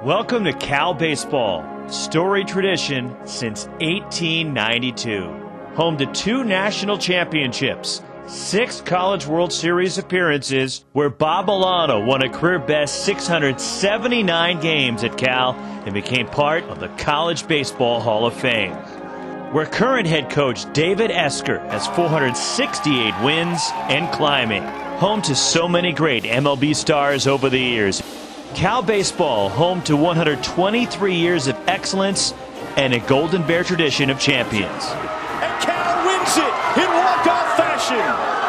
Welcome to Cal Baseball, storied tradition since 1892. Home to 2 national championships, 6 College World Series appearances, where Bob Milano won a career-best 679 games at Cal and became part of the College Baseball Hall of Fame. Where current head coach David Esker has 468 wins and climbing. Home to so many great MLB stars over the years. Cal Baseball, home to 123 years of excellence and a Golden Bear tradition of champions. And Cal wins it in walk-off fashion.